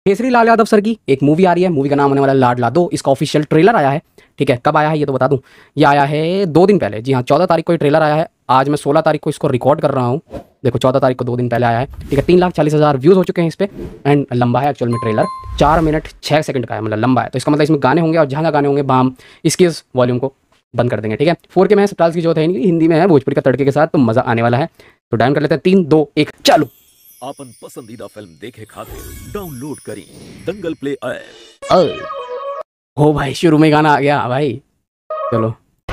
Kesari Lal Yadav sir की एक movie आ रही है, मूवी का नाम होने वाला है लाडला 2। इसका ऑफिशियल ट्रेलर आया है। ठीक है, कब आया है ये तो बता दूं, ये आया है 2 दिन पहले। जी हाँ, 14 तारीख को ये ट्रेलर आया है। आज मैं 16 तारीख को इसको रिकॉर्ड कर रहा हूँ। देखो 14 तारीख को 2 दिन पहले आया है। ठीक है, 3,40,000 व्यूज़ हो चुके हैं इस पर। एंड लंबा है एक्चुअल में ट्रेलर, 4 मिनट 6 सेकंड का है, मतलब लंबा है। तो इसका मतलब इसमें गाने होंगे और जहाँ गाने होंगे बाम इसकी इस वॉल्यूम को बंद कर देंगे। ठीक है, 4K में सबटाइटल्स की जरूरत है नहीं, हिंदी में है भोजपुरी का तड़के के साथ, तो मज़ा आने वाला है। तो डाउन कर लेते हैं 3, 2, 1 चालू। आपन पसंदीदा फिल्म देखे खातिर डाउनलोड करी दंगल प्ले ऐप। हो भाई, शुरू में गाना आ गया भाई। चलो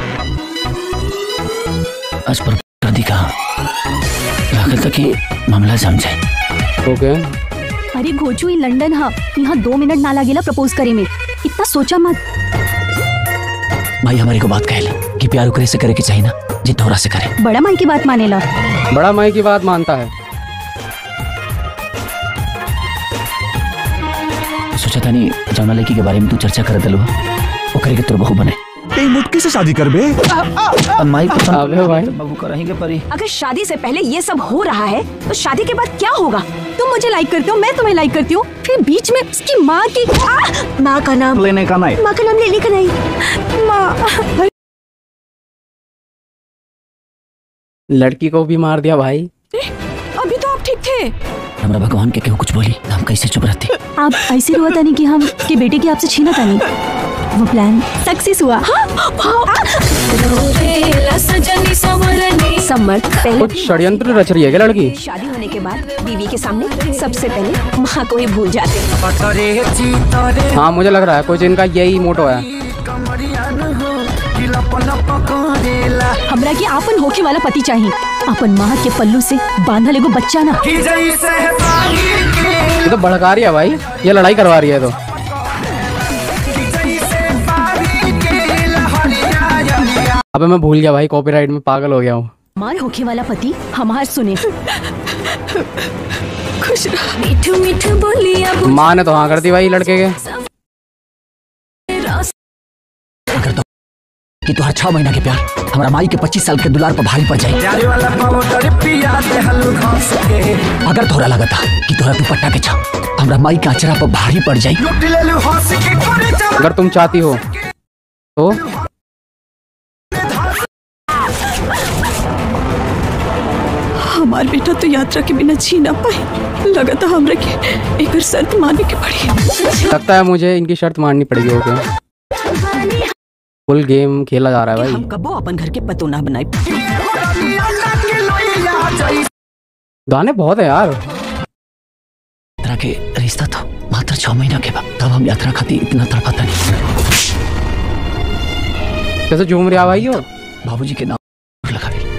आज पर राधिका लागत कि मामला समझे। ओके, अरे घोचू लंडन हाँ, यहाँ 2 मिनट ना लागेला प्रपोज करे में, इतना सोचा मत। भाई हमारी को बात कहले कि प्यार उकरे से करे कि चाहिए ना, जी तोरा से करे। बड़ा माई की बात मानेला, बड़ा माई की बात मानता है। सोचा था नहीं जौना लड़की के बारे में तू चर्चा कर दलवा, वो करे के तोर बहू बने। ए मुटकी से शादी करबे? माई अबे भाई, बहू कराएंगे परी। अगर शादी से पहले ये सब हो रहा है तो शादी के बाद क्या होगा? तुम मुझे लाइक करते हो, मैं तुम्हें लाइक करती हूँ, फिर बीच में उसकी माँ की माँ का नाम लेने का नहीं, माँ का नाम लेने का नहीं। माँ लड़की को भी मार दिया भाई। अभी तो आप ठीक थे। हमरा भगवान के क्यों कुछ बोली, हम कैसे चुप रहते। आप ऐसे हुआ था नहीं कि हम के बेटे की आपसे छीना था नहीं, वो प्लान सक्सेस हुआ। समर पहले कुछ षड्यंत्र रच रही है क्या लड़की? शादी होने के बाद बीवी के सामने सबसे पहले माँ को ही भूल जाते हैं। हाँ मुझे लग रहा है कुछ इनका यही मोटो है। हमरा के आपन होके वाला पति चाहिए, आपन माँ के पल्लू से बांधल एगो बच्चा ना। ये तो भड़का रही है भाई, ये लड़ाई करवा रही है। तो अबे मैं भूल गया भाई, कॉपीराइट में पागल हो गया हूँ। हमारे होके वाला पति हमार सुने। खुश रहो मीठू मीठू बोलिया। माँ ने तो हाँ कर दी भाई लड़के के। अगर तो कि तुहार 6 महीना के प्यार हमारा माई के 25 साल के दुलार पर भारी पड़ जाए। अगर तोरा लगता कि तोरा दुपट्टा के छाव हमरा माई के अचरा पर भारी पड़ जाए। अगर तुम चाहती हो तो हमार बेटा तो यात्रा के बिना जी ना पाए, लगता हमरा के एक शर्त मानने की पड़ी। लगता है मुझे इनकी शर्त माननी पड़ेगी। ओके, फुल गेम खेला जा रहा है भाई। हम कबो अपन घर के पतो ना बनाए। गाने बहुत है यार। यात्रा के रिश्ता था मात्र 6 महीना के बाद, तब हम यात्रा खाती इतना तड़पाता नहीं। कैसे झूम रहा भाई हो? बाबूजी के नाम लगा भी,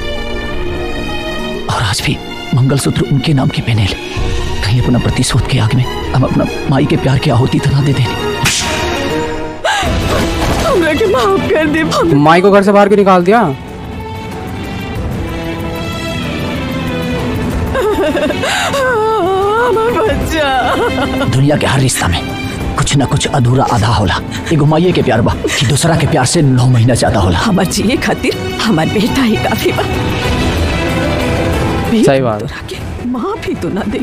और आज भी मंगलसूत्र उनके नाम की पहने ले। कहीं अपना प्रतिशोध के आग में हम अपना माई के प्यार की आहुति तना दे देनी। हमरा के माफ कर दे। माई को घर से बाहर क्यों निकाल दिया? हमार बच्चा। दुनिया के हर रिश्ता में कुछ न कुछ अधूरा आधा होला। एगो माई के प्यार बा कि दूसरा के प्यार से 9 महीना ज्यादा होला। हमार जिए खातिर हमार बेटा ही काफी बा। सही बात। माफ ही तो ना दे।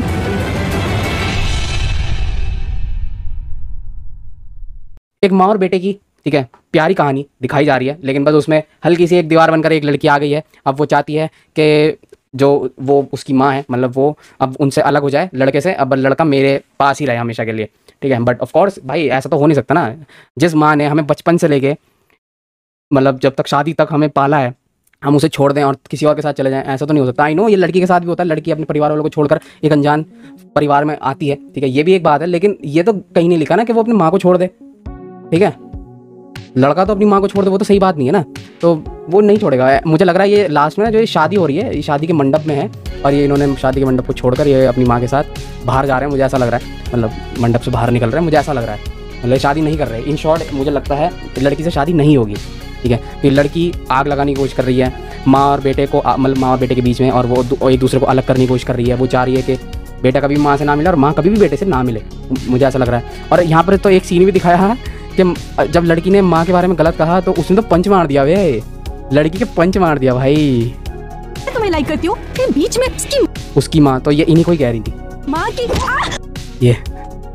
एक माँ और बेटे की, ठीक है, प्यारी कहानी दिखाई जा रही है, लेकिन बस उसमें हल्की सी एक दीवार बनकर एक लड़की आ गई है। अब वो चाहती है कि जो वो उसकी माँ है, मतलब वो अब उनसे अलग हो जाए लड़के से, अब लड़का मेरे पास ही रहे हमेशा के लिए। ठीक है, बट ऑफ कोर्स भाई ऐसा तो हो नहीं सकता ना। जिस माँ ने हमें बचपन से लेके मतलब जब तक शादी तक हमें पाला है, हम उसे छोड़ दें और किसी और के साथ चले जाएं, ऐसा तो नहीं हो सकता। आई नो ये लड़की के साथ भी होता है, लड़की अपने परिवार वालों को छोड़कर एक अनजान परिवार में आती है। ठीक है, ये भी एक बात है, लेकिन ये तो कहीं नहीं लिखा ना कि वो अपनी माँ को छोड़ दे। ठीक है, लड़का तो अपनी माँ को छोड़ दे, वो तो सही बात नहीं है ना, तो वो नहीं छोड़ेगा। मुझे लग रहा है ये लास्ट में ना जो ये शादी हो रही है, ये शादी के मंडप में है, और ये इन्होंने शादी के मंडप को छोड़कर ये अपनी माँ के साथ बाहर जा रहे हैं। मुझे ऐसा लग रहा है, मतलब मंडप से बाहर निकल रहे हैं, मुझे ऐसा लग रहा है। मतलब शादी नहीं कर रहे। इन शॉर्ट मुझे लगता है लड़की से शादी नहीं होगी। ठीक है, फिर लड़की आग लगाने की कोशिश कर रही है माँ और बेटे को, मतलब माँ और बेटे के बीच में, और वो एक दूसरे को अलग करने की कोशिश कर रही है। वो चाह रही है कि बेटा कभी माँ से ना मिले और माँ कभी भी बेटे से ना मिले, मुझे ऐसा लग रहा है। और यहाँ पर तो एक सीन भी दिखाया है कि जब लड़की ने माँ के बारे में गलत कहा तो उसने तो पंच मार दिया। वे लड़की के पंच मार दिया भाई। मैं तुम्हें लाइक करती हूँ, फिर बीच में उसकी माँ तो ये इन्हीं को ही कह रही थी। माँ की ये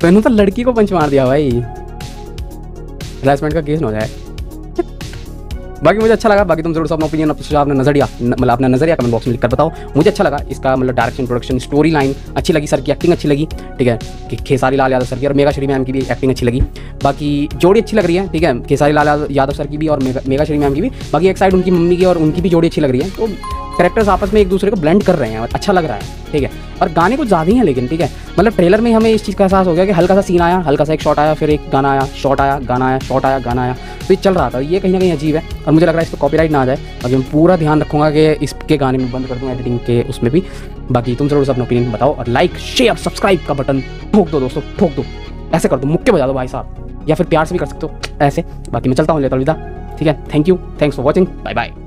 मैंने तो लड़की को पंच मार दिया भाई, हरासमेंट का केस न हो जाए। बाकी मुझे अच्छा लगा। बाकी तुम जरूर अपना ओपिनियन, अपना नजरिया, मतलब अपना नजरिया कमेंट बॉक्स में लिखकर बताओ। मुझे अच्छा लगा इसका, मतलब डायरेक्शन, प्रोडक्शन, स्टोरी लाइन अच्छी लगी, सर की एक्टिंग अच्छी लगी, ठीक है, कि खेसारी लाल यादव सर की और मेघा श्री मैम की भी एक्टिंग अच्छी लगी। बाकी जोड़ी अच्छी लग रही है, ठीक है, खेसारी लाल यादव सर की भी और मेघा श्री मैम की भी। बाकी एक साइड उनकी मम्मी की और उनकी भी जोड़ी अच्छी लग रही है। तो कैरेक्टर्स आपस में एक दूसरे को ब्लेंड कर रहे हैं, अच्छा लग रहा है, ठीक है। और गाने कुछ ज़्यादा ही हैं लेकिन, ठीक है, मतलब ट्रेलर में हमें इस चीज़ का एहसास हो गया कि हल्का सा सीन आया, हल्का सा एक शॉट आया, फिर एक गाना आया, शॉट आया, गाना आया, शॉट आया, गाना आया, तो ये चल रहा था। ये कहीं ना कहीं अजीब है और मुझे लग रहा है इस पर कॉपीराइट ना आ जाए। बाकी मैं पूरा ध्यान रखूँगा कि इसके गाने में बंद कर दूँ एडिटिंग के उसमें भी। बाकी तुम जरूर अपना ओपिनियन बताओ और लाइक, शेयर, सब्सक्राइब का बटन ठोक दो दोस्तों, ठोक दो, ऐसे कर दो, मुक्के बजा दो भाई साहब, या फिर प्यार से भी कर सकते हो ऐसे। बाकी मैं चलता हूँ, लेता अलविदा, ठीक है। Thank you, thanks for watching, bye bye.